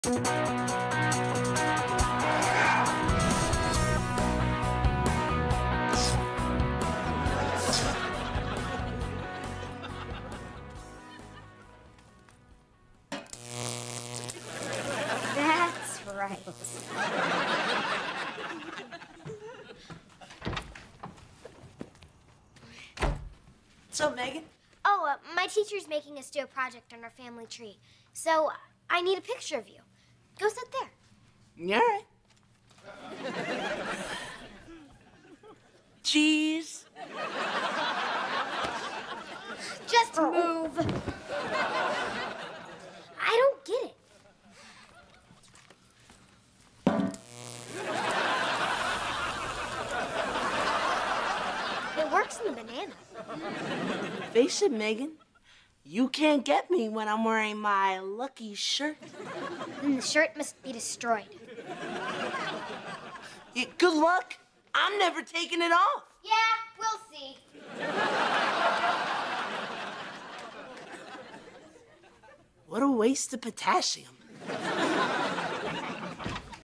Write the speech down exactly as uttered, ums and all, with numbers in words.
That's right. What's up, Megan? Oh, uh, my teacher's making us do a project on our family tree. So I need a picture of you. Go sit there. You all right? Cheese. Just move. I don't get it. It works in the banana. Face it, Megan. You can't get me when I'm wearing my lucky shirt. Then the shirt must be destroyed. Yeah, good luck. I'm never taking it off. Yeah, we'll see. What a waste of potassium.